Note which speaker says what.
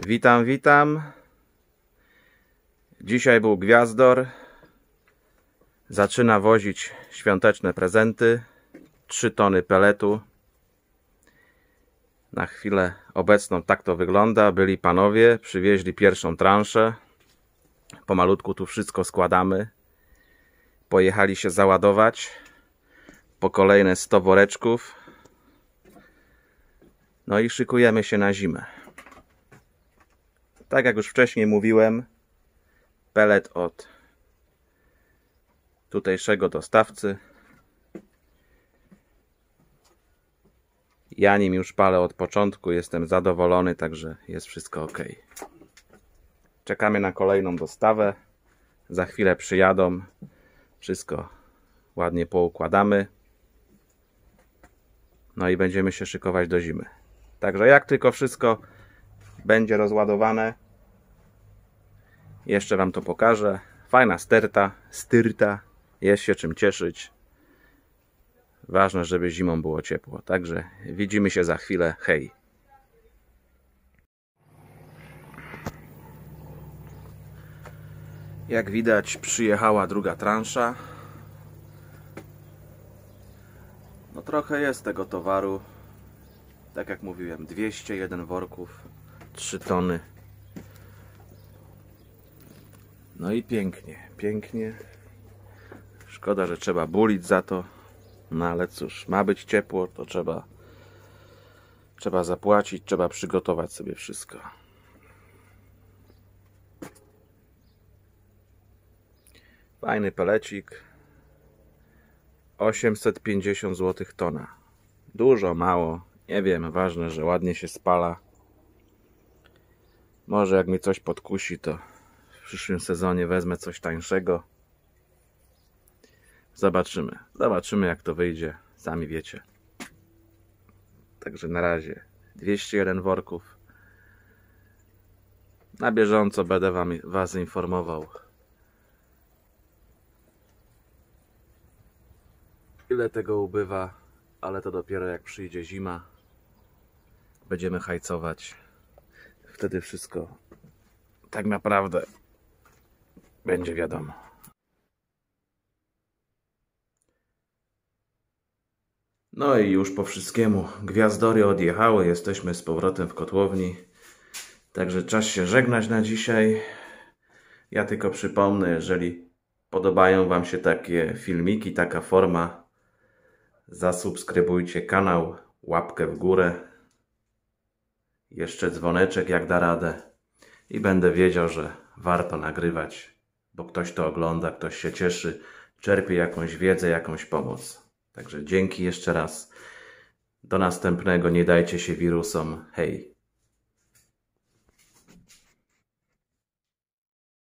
Speaker 1: Witam, witam. Dzisiaj był Gwiazdor. Zaczyna wozić świąteczne prezenty. 3 tony peletu. Na chwilę obecną tak to wygląda. Byli panowie, przywieźli pierwszą transzę. Pomalutku tu wszystko składamy. Pojechali się załadować po kolejne 100 woreczków. No i szykujemy się na zimę. Tak jak już wcześniej mówiłem, pelet od tutejszego dostawcy. Ja nim już palę od początku, jestem zadowolony, także jest wszystko ok. Czekamy na kolejną dostawę. Za chwilę przyjadą. Wszystko ładnie poukładamy. No i będziemy się szykować do zimy. Także jak tylko wszystko będzie rozładowane, jeszcze wam to pokażę. Fajna styrta, jest się czym cieszyć. Ważne, żeby zimą było ciepło. Także widzimy się za chwilę. Hej! Jak widać, przyjechała druga transza. No trochę jest tego towaru. Tak jak mówiłem, 201 worków, 3 tony. No i pięknie, pięknie. Szkoda, że trzeba bulić za to. No ale cóż, ma być ciepło, to trzeba zapłacić, trzeba przygotować sobie wszystko. Fajny pelecik. 850 zł tona. Dużo, mało, nie wiem, ważne, że ładnie się spala. Może jak mi coś podkusi, to w przyszłym sezonie wezmę coś tańszego. Zobaczymy jak to wyjdzie, sami wiecie. Także na razie 201 worków. Na bieżąco będę was informował, ile tego ubywa, ale to dopiero jak przyjdzie zima. Będziemy hajcować. Wtedy wszystko tak naprawdę będzie wiadomo. No i już po wszystkiemu gwiazdory odjechały. Jesteśmy z powrotem w kotłowni. Także czas się żegnać na dzisiaj. Ja tylko przypomnę, jeżeli podobają wam się takie filmiki, taka forma, zasubskrybujcie kanał, łapkę w górę. Jeszcze dzwoneczek jak da radę. I będę wiedział, że warto nagrywać, bo ktoś to ogląda, ktoś się cieszy, czerpie jakąś wiedzę, jakąś pomoc. Także dzięki jeszcze raz. Do następnego. Nie dajcie się wirusom. Hej!